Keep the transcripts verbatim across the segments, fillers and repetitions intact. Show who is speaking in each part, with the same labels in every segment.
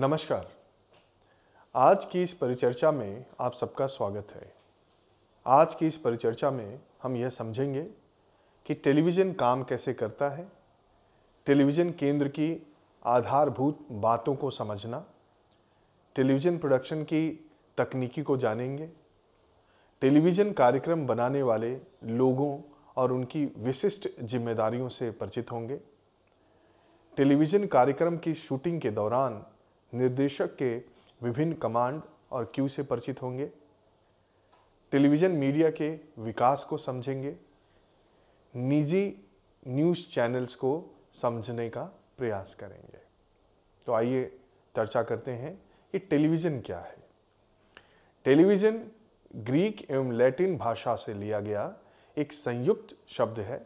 Speaker 1: नमस्कार। आज की इस परिचर्चा में आप सबका स्वागत है। आज की इस परिचर्चा में हम यह समझेंगे कि टेलीविज़न काम कैसे करता है, टेलीविज़न केंद्र की आधारभूत बातों को समझना, टेलीविज़न प्रोडक्शन की तकनीकी को जानेंगे, टेलीविज़न कार्यक्रम बनाने वाले लोगों और उनकी विशिष्ट जिम्मेदारियों से परिचित होंगे, टेलीविज़न कार्यक्रम की शूटिंग के दौरान निर्देशक के विभिन्न कमांड और क्यू से परिचित होंगे, टेलीविज़न मीडिया के विकास को समझेंगे, निजी न्यूज़ चैनल्स को समझने का प्रयास करेंगे। तो आइए चर्चा करते हैं कि टेलीविज़न क्या है। टेलीविज़न ग्रीक एवं लैटिन भाषा से लिया गया एक संयुक्त शब्द है।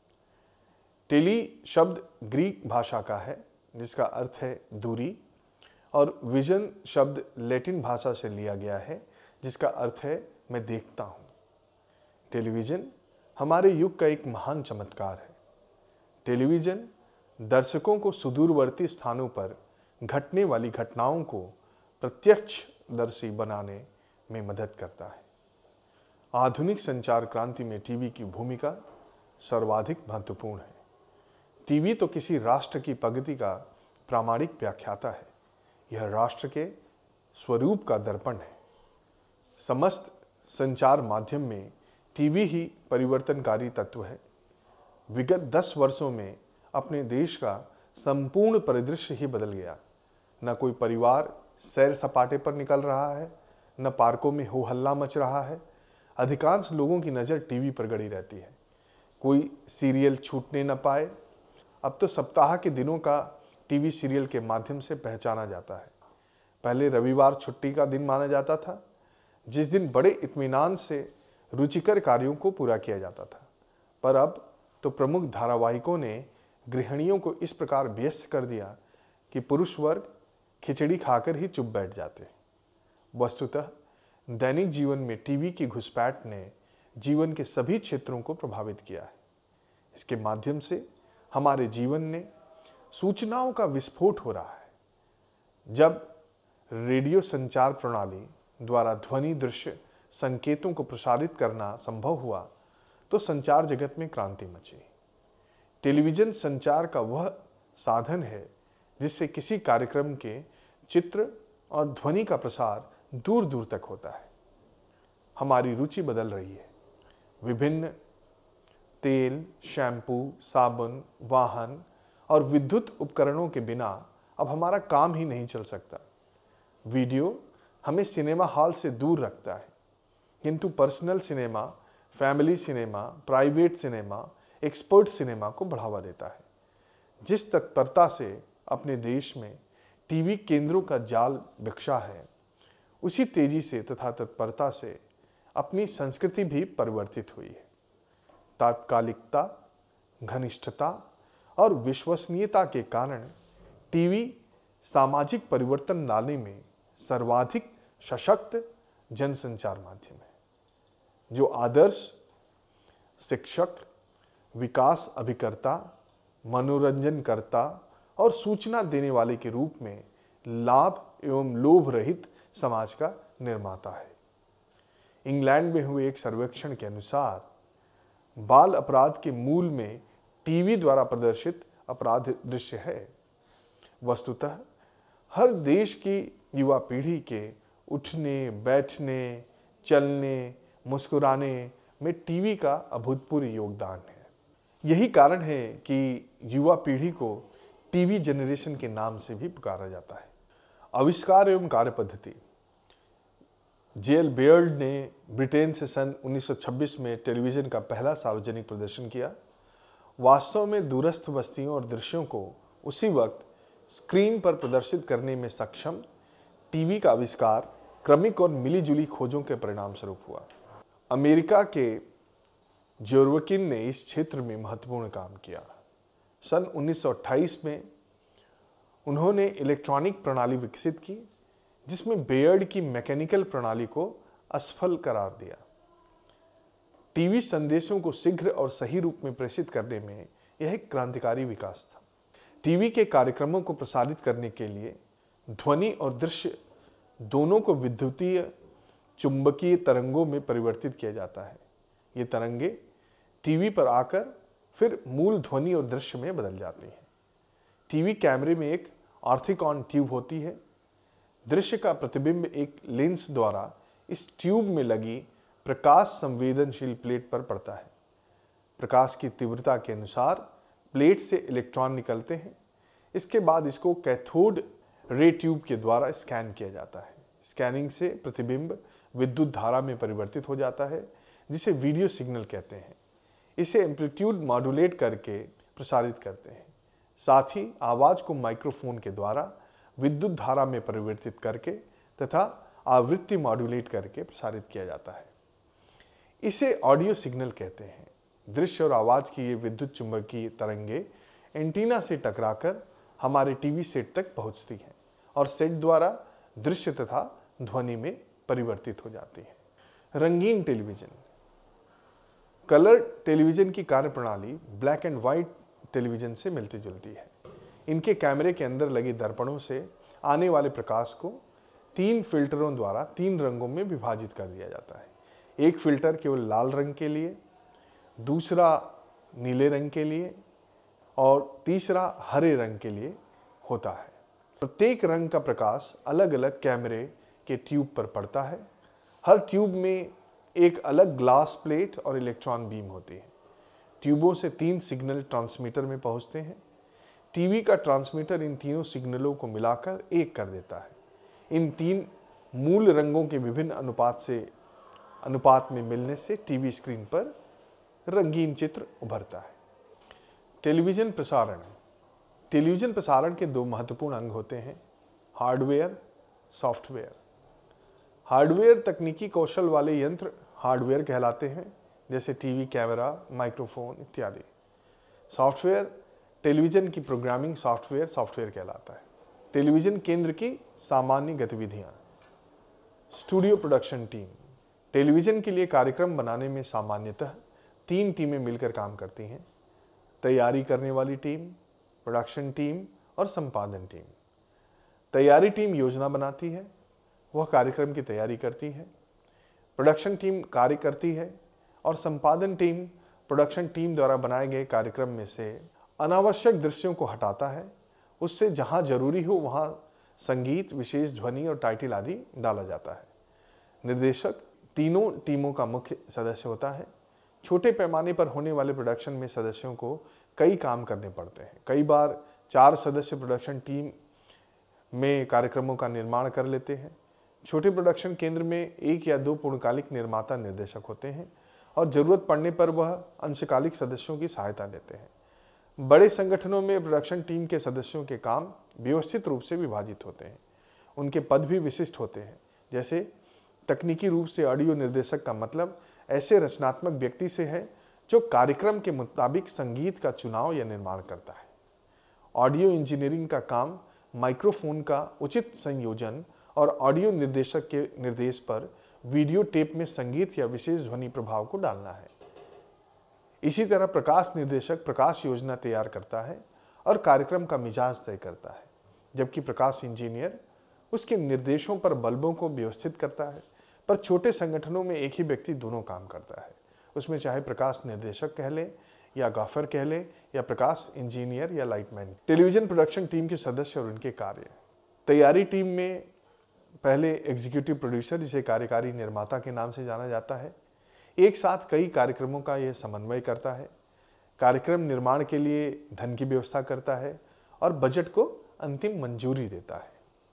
Speaker 1: टेली शब्द ग्रीक भाषा का है जिसका अर्थ है दूरी, और विजन शब्द लैटिन भाषा से लिया गया है जिसका अर्थ है मैं देखता हूँ। टेलीविज़न हमारे युग का एक महान चमत्कार है। टेलीविज़न दर्शकों को सुदूरवर्ती स्थानों पर घटने वाली घटनाओं को प्रत्यक्षदर्शी बनाने में मदद करता है। आधुनिक संचार क्रांति में टीवी की भूमिका सर्वाधिक महत्वपूर्ण है। टीवी तो किसी राष्ट्र की प्रगति का प्रामाणिक व्याख्याता है। यह राष्ट्र के स्वरूप का दर्पण है। समस्त संचार माध्यम में टीवी ही परिवर्तनकारी तत्व है। विगत दस वर्षों में अपने देश का संपूर्ण परिदृश्य ही बदल गया। न कोई परिवार सैर सपाटे पर निकल रहा है, न पार्कों में हो हल्ला मच रहा है। अधिकांश लोगों की नज़र टीवी पर गड़ी रहती है। कोई सीरियल छूटने न पाए। अब तो सप्ताह के दिनों का टीवी सीरियल के माध्यम से पहचाना जाता है। पहले रविवार छुट्टी का दिन माना जाता था, जिस दिन बड़े इत्मीनान से रुचिकर कार्यों को पूरा किया जाता था। पर अब तो प्रमुख धारावाहिकों ने गृहिणियों को इस प्रकार व्यस्त कर दिया कि पुरुष वर्ग खिचड़ी खाकर ही चुप बैठ जाते हैं। वस्तुतः दैनिक जीवन में टीवी की घुसपैठ ने जीवन के सभी क्षेत्रों को प्रभावित किया है। इसके माध्यम से हमारे जीवन में सूचनाओं का विस्फोट हो रहा है। जब रेडियो संचार प्रणाली द्वारा ध्वनि दृश्य संकेतों को प्रसारित करना संभव हुआ तो संचार जगत में क्रांति मची। टेलीविज़न संचार का वह साधन है जिससे किसी कार्यक्रम के चित्र और ध्वनि का प्रसार दूर दूर तक होता है। हमारी रुचि बदल रही है। विभिन्न तेल, शैम्पू, साबुन, वाहन और विद्युत उपकरणों के बिना अब हमारा काम ही नहीं चल सकता। वीडियो हमें सिनेमा हॉल से दूर रखता है, किंतु personal cinema, family cinema, private cinema, expert cinema को बढ़ावा देता है। जिस तत्परता से अपने देश में टीवी केंद्रों का जाल बिखरा है, उसी तेजी से तथा तत्परता से अपनी संस्कृति भी परिवर्तित हुई है। तात्कालिकता, घनिष्ठता और विश्वसनीयता के कारण टीवी सामाजिक परिवर्तन लाने में सर्वाधिक सशक्त जनसंचार माध्यम है, जो आदर्श शिक्षक, विकास अभिकर्ता, मनोरंजनकर्ता और सूचना देने वाले के रूप में लाभ एवं लोभ रहित समाज का निर्माता है। इंग्लैंड में हुए एक सर्वेक्षण के अनुसार बाल अपराध के मूल में टीवी द्वारा प्रदर्शित अपराध दृश्य है। वस्तुतः हर देश की युवा पीढ़ी के उठने, बैठने, चलने, मुस्कुराने में टीवी का अभूतपूर्व योगदान है। यही कारण है कि युवा पीढ़ी को टीवी जनरेशन के नाम से भी पुकारा जाता है। आविष्कार एवं कार्यपद्धति। जे एल बेयर्ड ने ब्रिटेन से सन उन्नीस सौ छब्बीस में टेलीविज़न का पहला सार्वजनिक प्रदर्शन किया। वास्तव में दूरस्थ बस्तियों और दृश्यों को उसी वक्त स्क्रीन पर प्रदर्शित करने में सक्षम टीवी का आविष्कार क्रमिक और मिलीजुली खोजों के परिणाम स्वरूप हुआ। अमेरिका के जोर्वकिन ने इस क्षेत्र में महत्वपूर्ण काम किया। सन उन्नीस सौ अट्ठाईस में उन्होंने इलेक्ट्रॉनिक प्रणाली विकसित की, जिसमें बेयर्ड की मैकेनिकल प्रणाली को असफल करार दिया। टीवी संदेशों को शीघ्र और सही रूप में प्रेषित करने में यह एक क्रांतिकारी विकास था। टीवी के कार्यक्रमों को प्रसारित करने के लिए ध्वनि और दृश्य दोनों को विद्युतीय चुंबकीय तरंगों में परिवर्तित किया जाता है। ये तरंगे टीवी पर आकर फिर मूल ध्वनि और दृश्य में बदल जाती हैं। टीवी कैमरे में एक ऑर्थोकॉन ट्यूब होती है। दृश्य का प्रतिबिंब एक लेंस द्वारा इस ट्यूब में लगी प्रकाश संवेदनशील प्लेट पर पड़ता है। प्रकाश की तीव्रता के अनुसार प्लेट से इलेक्ट्रॉन निकलते हैं। इसके बाद इसको कैथोड रे ट्यूब के द्वारा स्कैन किया जाता है। स्कैनिंग से प्रतिबिंब विद्युत धारा में परिवर्तित हो जाता है, जिसे वीडियो सिग्नल कहते हैं। इसे एम्पलीट्यूड मॉड्यूलेट करके प्रसारित करते हैं। साथ ही आवाज़ को माइक्रोफोन के द्वारा विद्युत धारा में परिवर्तित करके तथा आवृत्ति मॉड्यूलेट करके प्रसारित किया जाता है। इसे ऑडियो सिग्नल कहते हैं। दृश्य और आवाज़ की ये विद्युत चुंबकीय तरंगे एंटीना से टकराकर हमारे टीवी सेट तक पहुंचती हैं और सेट द्वारा दृश्य तथा ध्वनि में परिवर्तित हो जाती है। रंगीन टेलीविज़न। कलर टेलीविज़न की कार्यप्रणाली ब्लैक एंड व्हाइट टेलीविज़न से मिलती जुलती है। इनके कैमरे के अंदर लगे दर्पणों से आने वाले प्रकाश को तीन फिल्टरों द्वारा तीन रंगों में विभाजित कर दिया जाता है। एक फिल्टर केवल लाल रंग के लिए, दूसरा नीले रंग के लिए और तीसरा हरे रंग के लिए होता है। प्रत्येक रंग का प्रकाश अलग अलग कैमरे के ट्यूब पर पड़ता है। हर ट्यूब में एक अलग ग्लास प्लेट और इलेक्ट्रॉन बीम होती है। ट्यूबों से तीन सिग्नल ट्रांसमीटर में पहुंचते हैं। टीवी का ट्रांसमीटर इन तीनों सिग्नलों को मिलाकर एक कर देता है। इन तीन मूल रंगों के विभिन्न अनुपात से अनुपात में मिलने से टीवी स्क्रीन पर रंगीन चित्र उभरता है। टेलीविज़न प्रसारण। टेलीविज़न प्रसारण के दो महत्वपूर्ण अंग होते हैं, हार्डवेयर, सॉफ्टवेयर। हार्डवेयर तकनीकी कौशल वाले यंत्र हार्डवेयर कहलाते हैं, जैसे टीवी, कैमरा, माइक्रोफोन इत्यादि। सॉफ्टवेयर टेलीविज़न की प्रोग्रामिंग सॉफ्टवेयर सॉफ्टवेयर कहलाता है। टेलीविज़न केंद्र की सामान्य गतिविधियाँ। Studio production team. टेलीविज़न के लिए कार्यक्रम बनाने में सामान्यतः तीन टीमें मिलकर काम करती हैं, तैयारी करने वाली टीम, प्रोडक्शन टीम और संपादन टीम। तैयारी टीम योजना बनाती है, वह कार्यक्रम की तैयारी करती है। प्रोडक्शन टीम कार्य करती है और संपादन टीम प्रोडक्शन टीम द्वारा बनाए गए कार्यक्रम में से अनावश्यक दृश्यों को हटाता है। उससे जहां जरूरी हो वहां संगीत, विशेष ध्वनि और टाइटल आदि डाला जाता है। निर्देशक तीनों टीमों का मुख्य सदस्य होता है। छोटे पैमाने पर होने वाले प्रोडक्शन में सदस्यों को कई काम करने पड़ते हैं। कई बार चार सदस्य प्रोडक्शन टीम में कार्यक्रमों का निर्माण कर लेते हैं। छोटे प्रोडक्शन केंद्र में एक या दो पूर्णकालिक निर्माता निर्देशक होते हैं और जरूरत पड़ने पर वह अंशकालिक सदस्यों की सहायता लेते हैं। बड़े संगठनों में प्रोडक्शन टीम के सदस्यों के काम व्यवस्थित रूप से विभाजित होते हैं। उनके पद भी विशिष्ट होते हैं, जैसे तकनीकी रूप से ऑडियो निर्देशक का मतलब ऐसे रचनात्मक व्यक्ति से है जो कार्यक्रम के मुताबिक संगीत का चुनाव या निर्माण करता है। ऑडियो इंजीनियरिंग का काम माइक्रोफोन का उचित संयोजन और ऑडियो निर्देशक के निर्देश पर वीडियो टेप में संगीत या विशेष ध्वनि प्रभाव को डालना है। इसी तरह प्रकाश निर्देशक प्रकाश योजना तैयार करता है और कार्यक्रम का मिजाज तय करता है, जबकि प्रकाश इंजीनियर उसके निर्देशों पर बल्बों को व्यवस्थित करता है। पर छोटे संगठनों में एक ही व्यक्ति दोनों काम करता है, उसमें चाहे प्रकाश निर्देशक कह ले या गाफर कह ले या प्रकाश इंजीनियर या लाइटमैन। टेलीविज़न प्रोडक्शन टीम के सदस्य और उनके कार्य। तैयारी टीम में पहले एग्जीक्यूटिव प्रोड्यूसर, जिसे कार्यकारी निर्माता के नाम से जाना जाता है, एक साथ कई कार्यक्रमों का यह समन्वय करता है, कार्यक्रम निर्माण के लिए धन की व्यवस्था करता है और बजट को अंतिम मंजूरी देता है।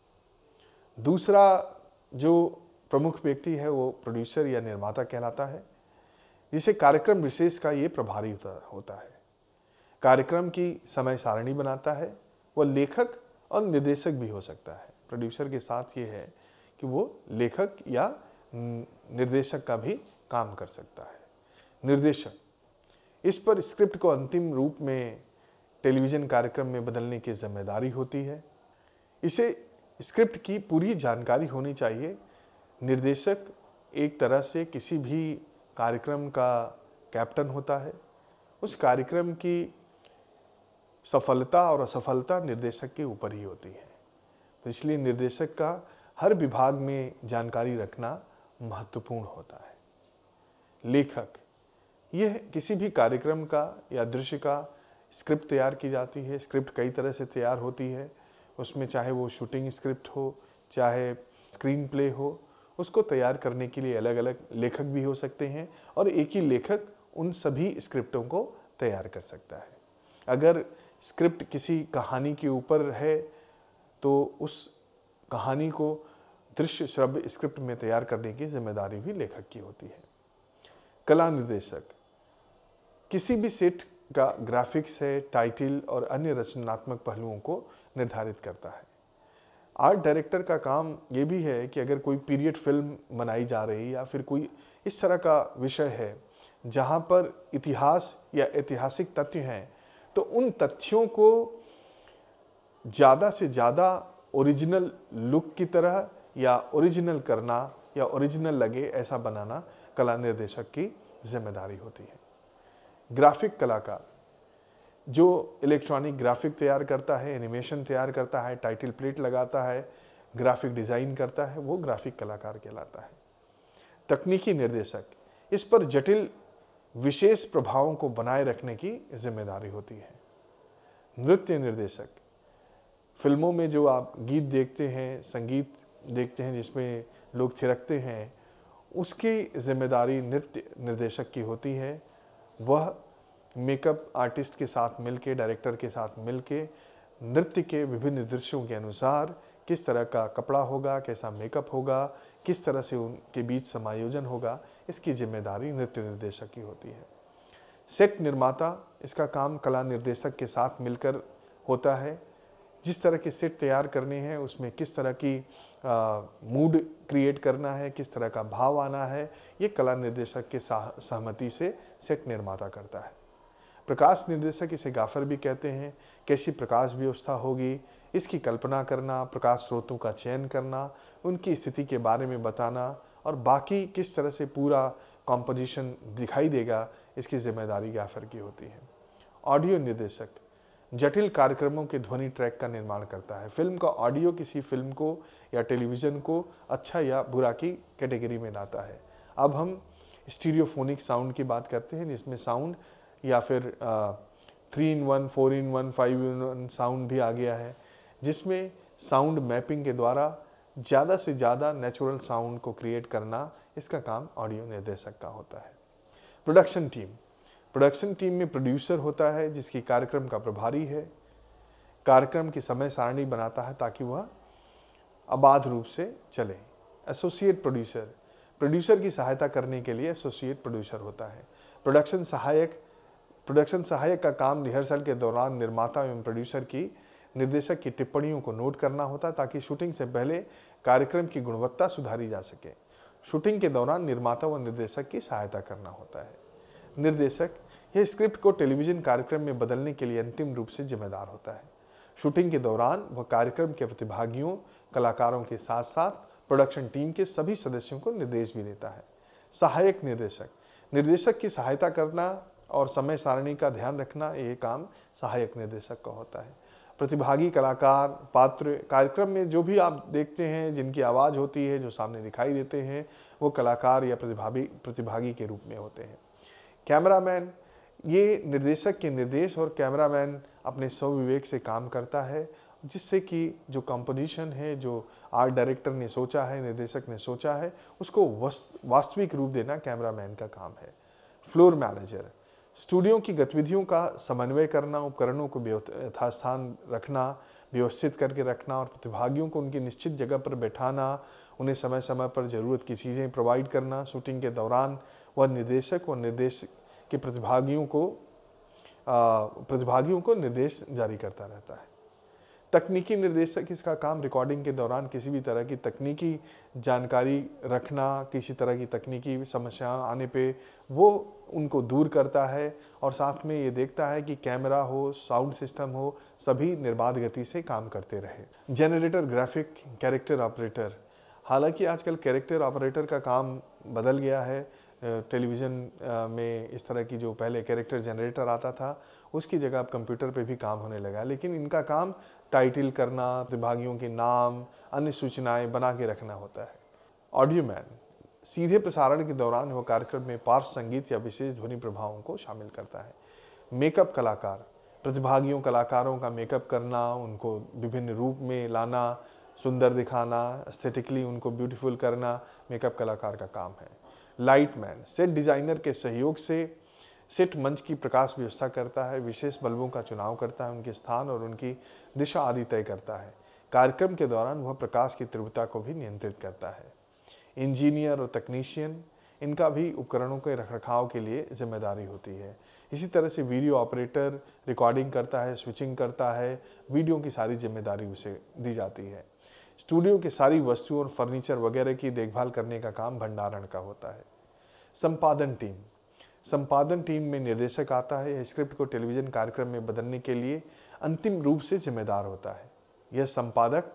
Speaker 1: दूसरा जो प्रमुख व्यक्ति है वो प्रोड्यूसर या निर्माता कहलाता है, जिसे कार्यक्रम विशेष का ये प्रभारी होता है। कार्यक्रम की समय सारणी बनाता है। वह लेखक और निर्देशक भी हो सकता है। प्रोड्यूसर के साथ ये है कि वो लेखक या निर्देशक का भी काम कर सकता है। निर्देशक, इस पर स्क्रिप्ट को अंतिम रूप में टेलीविज़न कार्यक्रम में बदलने की जिम्मेदारी होती है। इसे स्क्रिप्ट की पूरी जानकारी होनी चाहिए। निर्देशक एक तरह से किसी भी कार्यक्रम का कैप्टन होता है। उस कार्यक्रम की सफलता और असफलता निर्देशक के ऊपर ही होती है। तो इसलिए निर्देशक का हर विभाग में जानकारी रखना महत्वपूर्ण होता है। लेखक, यह किसी भी कार्यक्रम का या दृश्य का स्क्रिप्ट तैयार की जाती है। स्क्रिप्ट कई तरह से तैयार होती है, उसमें चाहे वो शूटिंग स्क्रिप्ट हो, चाहे स्क्रीन प्ले हो, उसको तैयार करने के लिए अलग अलग लेखक भी हो सकते हैं और एक ही लेखक उन सभी स्क्रिप्टों को तैयार कर सकता है। अगर स्क्रिप्ट किसी कहानी के ऊपर है तो उस कहानी को दृश्य श्रव्य स्क्रिप्ट में तैयार करने की जिम्मेदारी भी लेखक की होती है। कला निर्देशक किसी भी सेट का ग्राफिक्स है, टाइटल और अन्य रचनात्मक पहलुओं को निर्धारित करता है। आर्ट डायरेक्टर का काम ये भी है कि अगर कोई पीरियड फिल्म बनाई जा रही है या फिर कोई इस तरह का विषय है जहाँ पर इतिहास या ऐतिहासिक तथ्य हैं, तो उन तथ्यों को ज़्यादा से ज़्यादा ओरिजिनल लुक की तरह या ओरिजिनल करना या ओरिजिनल लगे ऐसा बनाना कला निर्देशक की जिम्मेदारी होती है। ग्राफिक कलाकार जो इलेक्ट्रॉनिक ग्राफिक तैयार करता है, एनिमेशन तैयार करता है, टाइटल प्लेट लगाता है, ग्राफिक डिज़ाइन करता है, वो ग्राफिक कलाकार कहलाता है। तकनीकी निर्देशक इस पर जटिल विशेष प्रभावों को बनाए रखने की जिम्मेदारी होती है। नृत्य निर्देशक फिल्मों में जो आप गीत देखते हैं, संगीत देखते हैं जिसमें लोग थिरकते हैं, उसकी जिम्मेदारी नृत्य निर्देशक की होती है। वह मेकअप आर्टिस्ट के साथ मिलके, डायरेक्टर के साथ मिलके नृत्य के विभिन्न दृश्यों के अनुसार किस तरह का कपड़ा होगा, कैसा मेकअप होगा, किस तरह से उनके बीच समायोजन होगा, इसकी जिम्मेदारी नृत्य निर्देशक की होती है। सेट निर्माता, इसका काम कला निर्देशक के साथ मिलकर होता है। जिस तरह के सेट तैयार करने हैं उसमें किस तरह की मूड क्रिएट करना है, किस तरह का भाव आना है, ये कला निर्देशक के सहमति से सेट निर्माता करता है। प्रकाश निर्देशक, इसे गाफर भी कहते हैं, कैसी प्रकाश व्यवस्था होगी इसकी कल्पना करना, प्रकाश स्रोतों का चयन करना, उनकी स्थिति के बारे में बताना और बाकी किस तरह से पूरा कॉम्पोजिशन दिखाई देगा, इसकी जिम्मेदारी गाफर की होती है। ऑडियो निर्देशक जटिल कार्यक्रमों के ध्वनि ट्रैक का निर्माण करता है। फिल्म का ऑडियो किसी फिल्म को या टेलीविज़न को अच्छा या बुरा की कैटेगरी में लाता है। अब हम स्टीरियोफोनिक साउंड की बात करते हैं, जिसमें साउंड या फिर three in one, four in one, five in one sound भी आ गया है, जिसमें साउंड मैपिंग के द्वारा ज़्यादा से ज़्यादा नेचुरल साउंड को क्रिएट करना, इसका काम ऑडियो निर्देशक का होता है। प्रोडक्शन टीम प्रोडक्शन टीम में प्रोड्यूसर होता है जिसकी कार्यक्रम का प्रभारी है, कार्यक्रम की समय सारणी बनाता है ताकि वह अबाध रूप से चले। एसोसिएट प्रोड्यूसर प्रोड्यूसर की सहायता करने के लिए एसोसिएट प्रोड्यूसर होता है। प्रोडक्शन सहायक प्रोडक्शन सहायक का काम रिहर्सल के दौरान निर्माता एवं प्रोड्यूसर की निर्देशक की टिप्पणियों को नोट करना होता है ताकि शूटिंग से पहले कार्यक्रम की गुणवत्ता सुधारी जा सके। शूटिंग के दौरान निर्माता व निर्देशक की सहायता करना होता है। निर्देशक यह स्क्रिप्ट को टेलीविजन कार्यक्रम में बदलने के लिए अंतिम रूप से जिम्मेदार होता है। शूटिंग के दौरान वह कार्यक्रम के प्रतिभागियों, कलाकारों के साथ साथ प्रोडक्शन टीम के सभी सदस्यों को निर्देश भी देता है। सहायक निर्देशक निर्देशक की सहायता करना और समय सारणी का ध्यान रखना, यह काम सहायक निर्देशक का होता है। प्रतिभागी कलाकार, पात्र कार्यक्रम में जो भी आप देखते हैं जिनकी आवाज़ होती है, जो सामने दिखाई देते हैं, वो कलाकार या प्रतिभागी प्रतिभागी के रूप में होते हैं। कैमरामैन, ये निर्देशक के निर्देश और कैमरामैन अपने स्वविवेक से काम करता है, जिससे कि जो कंपोजिशन है, जो आर्ट डायरेक्टर ने सोचा है, निर्देशक ने सोचा है, उसको वास्तविक रूप देना कैमरामैन का काम है। फ्लोर मैनेजर स्टूडियो की गतिविधियों का समन्वय करना, उपकरणों को यथास्थान रखना, व्यवस्थित करके रखना और प्रतिभागियों को उनकी निश्चित जगह पर बैठाना, उन्हें समय समय पर ज़रूरत की चीज़ें प्रोवाइड करना। शूटिंग के दौरान वह निर्देशक और निर्देश के प्रतिभागियों को प्रतिभागियों को निर्देश जारी करता रहता है। तकनीकी निर्देशक, इसका काम रिकॉर्डिंग के दौरान किसी भी तरह की तकनीकी जानकारी रखना, किसी तरह की तकनीकी समस्या आने पे वो उनको दूर करता है और साथ में ये देखता है कि कैमरा हो, साउंड सिस्टम हो, सभी निर्बाध गति से काम करते रहे। जनरेटर, ग्राफिक, कैरेक्टर ऑपरेटर, हालांकि आजकल कैरेक्टर ऑपरेटर का काम बदल गया है। टेलीविज़न में इस तरह की जो पहले कैरेक्टर जनरेटर आता था, उसकी जगह अब कंप्यूटर पे भी काम होने लगा, लेकिन इनका काम टाइटल करना, प्रतिभागियों के नाम, अन्य सूचनाएं बना के रखना होता है। ऑडियो मैन सीधे प्रसारण के दौरान वह कार्यक्रम में पार्श्व संगीत या विशेष ध्वनि प्रभावों को शामिल करता है। मेकअप कलाकार प्रतिभागियों कलाकारों का मेकअप करना, उनको विभिन्न रूप में लाना, सुंदर दिखाना, एस्थेटिकली उनको ब्यूटीफुल करना मेकअप कलाकार का काम है। लाइट मैन सेट डिजाइनर के सहयोग से सेट मंच की प्रकाश व्यवस्था करता है, विशेष बल्बों का चुनाव करता है, उनके स्थान और उनकी दिशा आदि तय करता है। कार्यक्रम के दौरान वह प्रकाश की तीव्रता को भी नियंत्रित करता है। इंजीनियर और तकनीशियन, इनका भी उपकरणों के रखरखाव के लिए जिम्मेदारी होती है। इसी तरह से वीडियो ऑपरेटर रिकॉर्डिंग करता है, स्विचिंग करता है, वीडियो की सारी जिम्मेदारी उसे दी जाती है। स्टूडियो की सारी वस्तुओं और फर्नीचर वगैरह की देखभाल करने का काम भंडारण का होता है। संपादन टीम संपादन टीम में निर्देशक आता है। यह स्क्रिप्ट को टेलीविजन कार्यक्रम में बदलने के लिए अंतिम रूप से जिम्मेदार होता है। यह संपादक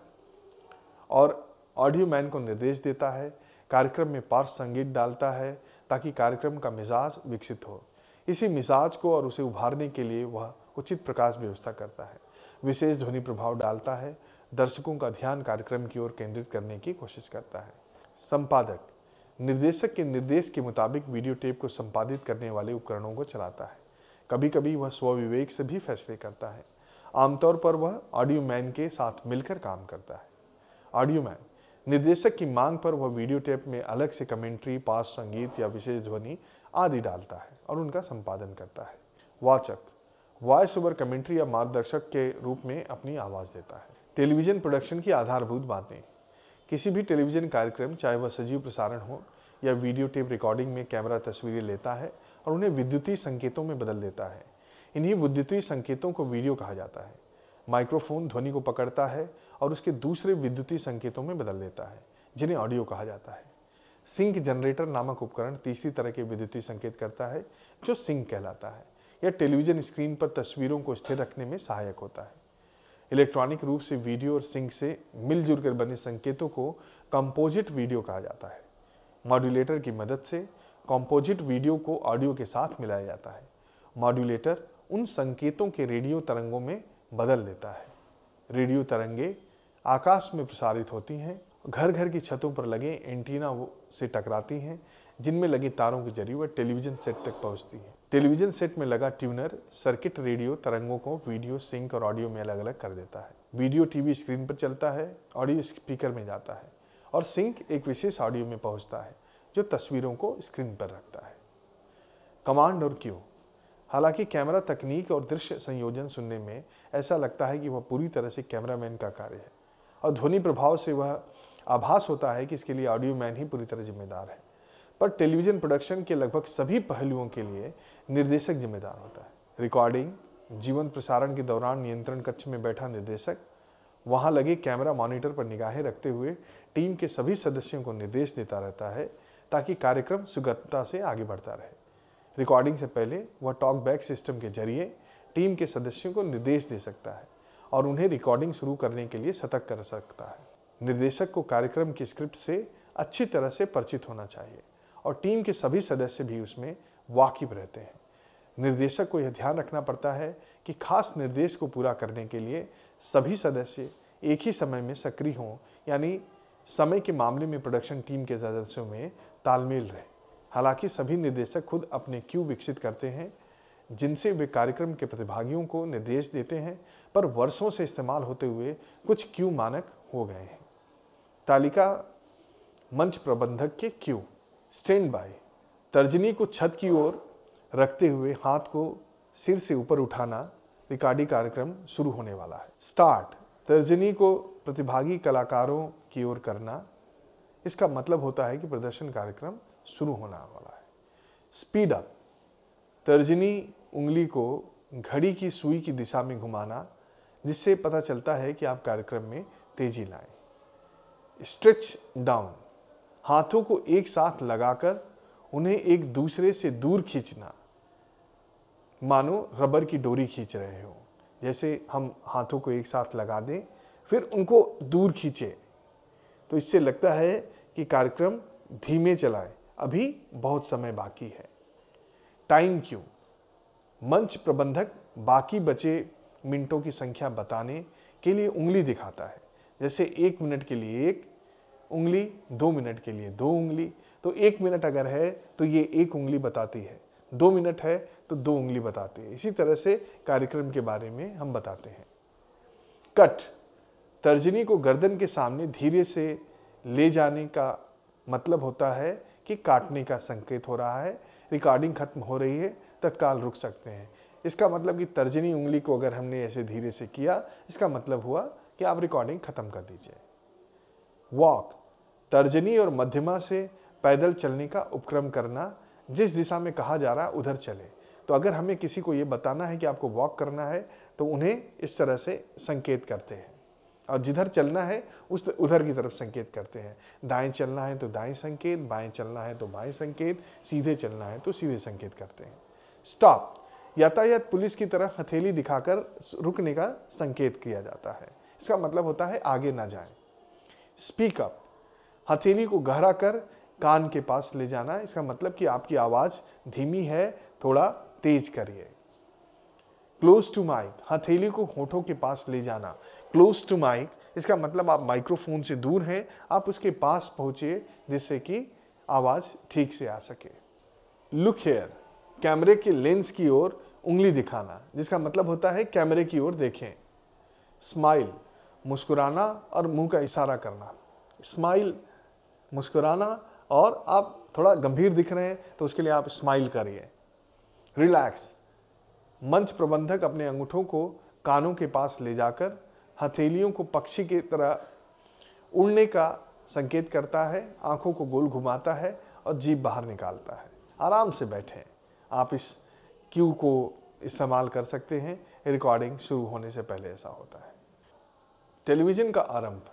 Speaker 1: और ऑडियो मैन को निर्देश देता है, कार्यक्रम में पार्श्व संगीत डालता है ताकि कार्यक्रम का मिजाज विकसित हो। इसी मिजाज को और उसे उभारने के लिए वह उचित प्रकाश व्यवस्था करता है, विशेष ध्वनि प्रभाव डालता है, दर्शकों का ध्यान कार्यक्रम की ओर केंद्रित करने की कोशिश करता है। संपादक निर्देशक के निर्देश के मुताबिक वीडियो टेप को संपादित करने वाले उपकरणों को चलाता है। कभी कभी वह स्वविवेक से भी फैसले करता है। आमतौर पर वह ऑडियो मैन के साथ मिलकर काम करता है। ऑडियो मैन निर्देशक की मांग पर वह वीडियो टेप में अलग से कमेंट्री, पार्श्व संगीत या विशेष ध्वनि आदि डालता है और उनका संपादन करता है। वाचक वॉइस ओवर कमेंट्री या मार्गदर्शक के रूप में अपनी आवाज़ देता है। टेलीविज़न प्रोडक्शन की आधारभूत बातें। किसी भी टेलीविज़न कार्यक्रम, चाहे वह सजीव प्रसारण हो या वीडियो टेप रिकॉर्डिंग में कैमरा तस्वीरें लेता है और उन्हें विद्युतीय संकेतों में बदल देता है। इन्हीं विद्युतीय संकेतों को वीडियो कहा जाता है। माइक्रोफोन ध्वनि को पकड़ता है और उसके दूसरे विद्युतीय संकेतों में बदल देता है, जिन्हें ऑडियो कहा जाता है। सिंक जनरेटर नामक उपकरण तीसरी तरह के विद्युतीय संकेत करता है, जो सिंक कहलाता है। यह टेलीविज़न स्क्रीन पर तस्वीरों को स्थिर रखने में सहायक होता है। इलेक्ट्रॉनिक रूप से वीडियो और सिंक से मिलजुल कर बने संकेतों को कंपोजिट वीडियो कहा जाता है। मॉड्यूलेटर की मदद से कंपोजिट वीडियो को ऑडियो के साथ मिलाया जाता है। मॉड्यूलेटर उन संकेतों के रेडियो तरंगों में बदल देता है। रेडियो तरंगे आकाश में प्रसारित होती हैं, घर घर की छतों पर लगे एंटीना से टकराती हैं, जिनमें लगे तारों के जरिए वह टेलीविज़न सेट तक पहुंचती है। टेलीविज़न सेट में लगा ट्यूनर सर्किट रेडियो तरंगों को वीडियो, सिंक और ऑडियो में अलग अलग कर देता है। वीडियो टीवी स्क्रीन पर चलता है, ऑडियो स्पीकर में जाता है और सिंक एक विशेष ऑडियो में पहुंचता है, जो तस्वीरों को स्क्रीन पर रखता है। कमांड और क्यू। हालांकि कैमरा तकनीक और दृश्य संयोजन सुनने में ऐसा लगता है कि वह पूरी तरह से कैमरामैन का कार्य है और ध्वनि प्रभाव से वह आभास होता है कि इसके लिए ऑडियो मैन ही पूरी तरह जिम्मेदार है, पर टेलीविज़न प्रोडक्शन के लगभग सभी पहलुओं के लिए निर्देशक जिम्मेदार होता है। रिकॉर्डिंग, जीवंत प्रसारण के दौरान नियंत्रण कक्ष में बैठा निर्देशक वहां लगे कैमरा मॉनिटर पर निगाहें रखते हुए टीम के सभी सदस्यों को निर्देश देता रहता है ताकि कार्यक्रम सुगमता से आगे बढ़ता रहे। रिकॉर्डिंग से पहले वह टॉक बैक सिस्टम के जरिए टीम के सदस्यों को निर्देश दे सकता है और उन्हें रिकॉर्डिंग शुरू करने के लिए सतर्क कर सकता है। निर्देशक को कार्यक्रम की स्क्रिप्ट से अच्छी तरह से परिचित होना चाहिए और टीम के सभी सदस्य भी उसमें वाकिफ रहते हैं। निर्देशक को यह ध्यान रखना पड़ता है कि खास निर्देश को पूरा करने के लिए सभी सदस्य एक ही समय में सक्रिय हों, यानी समय के मामले में प्रोडक्शन टीम के सदस्यों में तालमेल रहे। हालांकि सभी निर्देशक खुद अपने क्यू विकसित करते हैं, जिनसे वे कार्यक्रम के प्रतिभागियों को निर्देश देते हैं, पर वर्षों से इस्तेमाल होते हुए कुछ क्यू मानक हो गए हैं। तालिका मंच प्रबंधक के क्यू। Stand by. तर्जनी को छत की ओर रखते हुए हाथ को सिर से ऊपर उठाना, रिकॉर्डिंग कार्यक्रम शुरू होने वाला है। स्टार्ट। तर्जनी को प्रतिभागी कलाकारों की ओर करना, इसका मतलब होता है कि प्रदर्शन कार्यक्रम शुरू होने वाला है। Speed up. तर्जनी उंगली को घड़ी की सुई की दिशा में घुमाना, जिससे पता चलता है कि आप कार्यक्रम में तेजी लाएं। Stretch down. हाथों को एक साथ लगाकर उन्हें एक दूसरे से दूर खींचना, मानो रबर की डोरी खींच रहे हो। जैसे हम हाथों को एक साथ लगा दें, फिर उनको दूर खींचे, तो इससे लगता है कि कार्यक्रम धीमे चलाएं, अभी बहुत समय बाकी है। Time cue. मंच प्रबंधक बाकी बचे मिनटों की संख्या बताने के लिए उंगली दिखाता है। जैसे एक मिनट के लिए एक उंगली, दो मिनट के लिए दो उंगली। तो एक मिनट अगर है तो ये एक उंगली बताती है, दो मिनट है तो दो उंगली बताती है। इसी तरह से कार्यक्रम के बारे में हम बताते हैं। कट, तर्जनी को गर्दन के सामने धीरे से ले जाने का मतलब होता है कि काटने का संकेत हो रहा है, रिकॉर्डिंग खत्म हो रही है, तत्काल रुक सकते हैं। इसका मतलब कि तर्जनी उंगली को अगर हमने ऐसे धीरे से किया, इसका मतलब हुआ कि आप रिकॉर्डिंग खत्म कर दीजिए। वॉक, तर्जनी और मध्यमा से पैदल चलने का उपक्रम करना, जिस दिशा में कहा जा रहा है उधर चले। तो अगर हमें किसी को ये बताना है कि आपको वॉक करना है तो उन्हें इस तरह से संकेत करते हैं, और जिधर चलना है उस उधर की तरफ संकेत करते हैं। दाएं चलना है तो दाएं संकेत, बाएं चलना है तो बाएं संकेत, सीधे चलना है तो सीधे संकेत करते हैं। स्टॉप, यातायात पुलिस की तरह हथेली दिखाकर रुकने का संकेत किया जाता है। इसका मतलब होता है आगे ना जाएं। स्पीक अप, हथेली को गहरा कर कान के पास ले जाना। इसका मतलब कि आपकी आवाज धीमी है, थोड़ा तेज करिए। क्लोज टू माइक, हथेली को होठों के पास ले जाना। क्लोज टू माइक, इसका मतलब आप माइक्रोफोन से दूर हैं, आप उसके पास पहुंचिए जिससे कि आवाज ठीक से आ सके। लुक हियर, कैमरे के लेंस की ओर उंगली दिखाना, जिसका मतलब होता है कैमरे की ओर देखें। स्माइल, मुस्कुराना और मुंह का इशारा करना। स्माइल, मुस्कुराना, और आप थोड़ा गंभीर दिख रहे हैं तो उसके लिए आप स्माइल करिए। रिलैक्स, मंच प्रबंधक अपने अंगूठों को कानों के पास ले जाकर हथेलियों को पक्षी की तरह उड़ने का संकेत करता है, आंखों को गोल घुमाता है और जीभ बाहर निकालता है। आराम से बैठें। आप इस क्यू को इस्तेमाल कर सकते हैं। रिकॉर्डिंग शुरू होने से पहले ऐसा होता है। टेलीविज़न का आरंभ,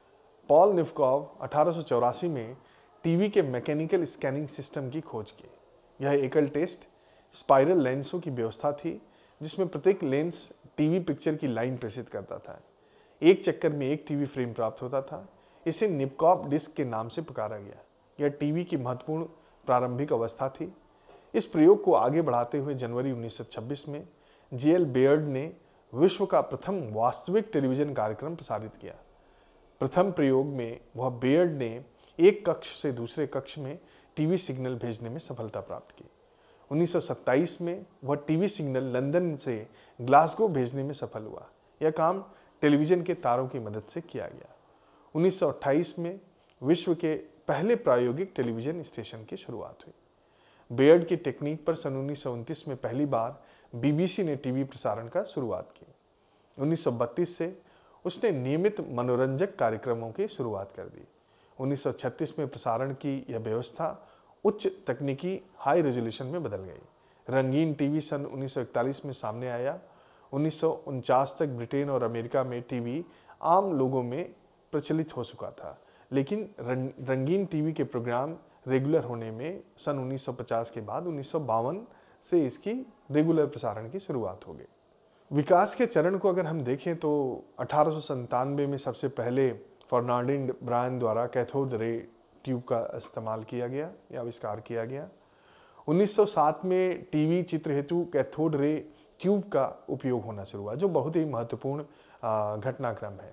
Speaker 1: पॉल निफकॉव अठारह सौ चौरासी में टीवी के मैकेनिकल स्कैनिंग सिस्टम की खोज की। यह एकल टेस्ट स्पाइरल लेंसों की व्यवस्था थी, जिसमें प्रत्येक लेंस टीवी पिक्चर की लाइन प्रेषित करता था। एक चक्कर में एक टीवी फ्रेम प्राप्त होता था। इसे निपकॉप डिस्क के नाम से पुकारा गया। यह टीवी की महत्वपूर्ण प्रारंभिक अवस्था थी। इस प्रयोग को आगे बढ़ाते हुए जनवरी उन्नीस सौ छब्बीस में जे एल बेयर्ड ने विश्व का प्रथम वास्तविक टेलीविजन कार्यक्रम प्रसारित किया। प्रथम प्रयोग में वह बेयर्ड ने एक कक्ष से दूसरे कक्ष में टीवी सिग्नल भेजने में सफलता प्राप्त की। उन्नीस सौ सत्ताईस में वह टीवी सिग्नल लंदन से ग्लासगो भेजने में सफल हुआ। यह काम टेलीविजन के तारों की मदद से किया गया। उन्नीस सौ अट्ठाईस में विश्व के पहले प्रायोगिक टेलीविजन स्टेशन की शुरुआत हुई। बेयर्ड की टेक्निक पर सन उन्नीस सौ उनतीस में पहली बार बीबीसी ने टीवी प्रसारण का शुरुआत की। उन्नीस सौ बत्तीस से उसने नियमित मनोरंजक कार्यक्रमों की शुरुआत कर दी। उन्नीस सौ छत्तीस में प्रसारण की यह व्यवस्था उच्च तकनीकी हाई रेजोल्यूशन में बदल गई। रंगीन टीवी सन उन्नीस सौ इकतालीस में सामने आया। उन्नीस सौ उनचास तक ब्रिटेन और अमेरिका में टीवी आम लोगों में प्रचलित हो चुका था, लेकिन रंगीन टीवी के प्रोग्राम रेगुलर होने में सन उन्नीस सौ पचास के बाद उन्नीस सौ बावन से इसकी रेगुलर प्रसारण की शुरुआत हो गई। विकास के चरण को अगर हम देखें तो अठारह सौ संतानवे में सबसे पहले फर्नांडिन ब्रायन द्वारा कैथोड रे ट्यूब का इस्तेमाल किया गया या आविष्कार किया गया। उन्नीस सौ सात में टीवी चित्र हेतु कैथोड रे ट्यूब का उपयोग होना शुरू हुआ, जो बहुत ही महत्वपूर्ण घटनाक्रम है।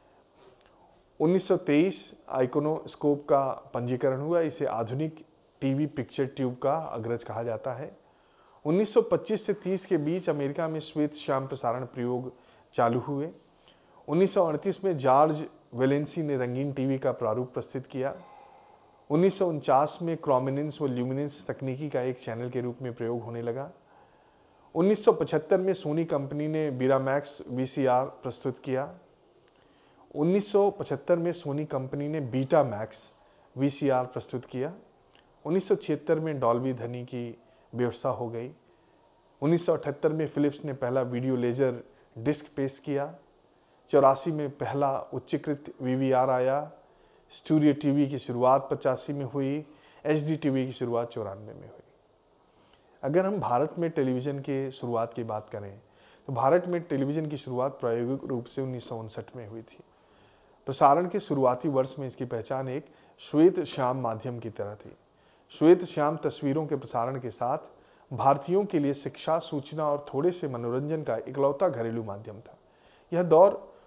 Speaker 1: उन्नीस सौ तेईस आइकोनोस्कोप का पंजीकरण हुआ। इसे आधुनिक टीवी पिक्चर ट्यूब का अग्रज कहा जाता है। उन्नीस सौ पच्चीस से तीस के बीच अमेरिका में श्वेत श्याम प्रसारण प्रयोग चालू हुए। उन्नीस सौ अड़तीस में जॉर्ज वेलेंसी ने रंगीन टीवी का प्रारूप प्रस्तुत किया। उन्नीस सौ उनचास में क्रोमिनेंस व ल्यूमिनेंस तकनीकी का एक चैनल के रूप में प्रयोग होने लगा। उन्नीस सौ पचहत्तर में सोनी कंपनी ने बीरामैक्स वीसीआर प्रस्तुत किया। उन्नीस सौ पचहत्तर में सोनी कंपनी ने बीटा मैक्स वीसीआर प्रस्तुत किया। उन्नीस सौ छिहत्तर में डॉल्बी ध्वनि की व्यवस्था हो गई। उन्नीस सौ अठहत्तर में फिलिप्स ने पहला वीडियो लेजर डिस्क पेश किया। चौरासी में पहला उच्चीकृत वीवीआर आया। स्टूडियो टीवी की शुरुआत पचासी में हुई। एचडी टीवी की शुरुआत चौरानवे में हुई। अगर हम भारत में टेलीविज़न के शुरुआत की बात करें तो भारत में टेलीविज़न की शुरुआत प्रायोगिक रूप से उन्नीस सौ उनसठ में हुई थी। प्रसारण के शुरुआती वर्ष में इसकी पहचान एक श्वेत श्याम माध्यम की तरह थी। श्वेत श्याम तस्वीरों के प्रसारण के साथ भारतीयों के लिए शिक्षा, सूचना और थोड़े से मनोरंजन का इकलौता घरेलू माध्यम था। यह दौर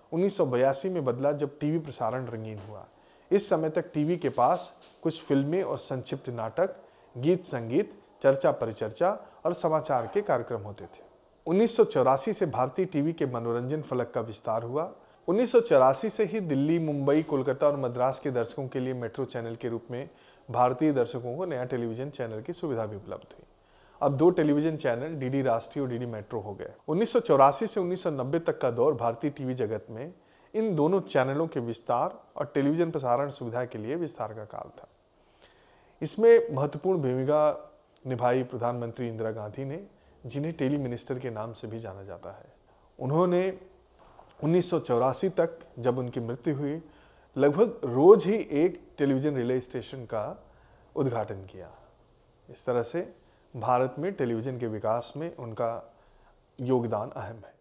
Speaker 1: उन्नीस सौ बयासी में बदला जब टीवी प्रसारण रंगीन हुआ। इस समय तक टीवी के पास कुछ फिल्में और संक्षिप्त नाटक, गीत संगीत, चर्चा परिचर्चा और समाचार के कार्यक्रम होते थे। उन्नीस सौ चौरासी से भारतीय टीवी के मनोरंजन फलक का विस्तार हुआ। उन्नीस सौ चौरासी से ही दिल्ली, मुंबई, कोलकाता और मद्रास के दर्शकों के लिए मेट्रो चैनल के रूप में भारतीय दर्शकों को नया टेलीविजन चैनल की सुविधा भी उपलब्ध हुई। अब दो टेलीविजन चैनल डीडी राष्ट्रीय और डीडी मेट्रो हो गए। उन्नीस सौ चौरासी से उन्नीस सौ नब्बे तक का दौर भारतीय टीवी जगत में इन दोनों चैनलों के विस्तार और टेलीविजन प्रसारण सुविधा के लिए विस्तार का काल था। इसमें महत्वपूर्ण भूमिका निभाई प्रधानमंत्री इंदिरा गांधी ने, जिन्हें टेली मिनिस्टर के नाम से भी जाना जाता है। उन्होंने उन्नीस सौ चौरासी तक, जब उनकी मृत्यु हुई, लगभग रोज ही एक टेलीविजन रिले स्टेशन का उद्घाटन किया। इस तरह से भारत में टेलीविजन के विकास में उनका योगदान अहम है।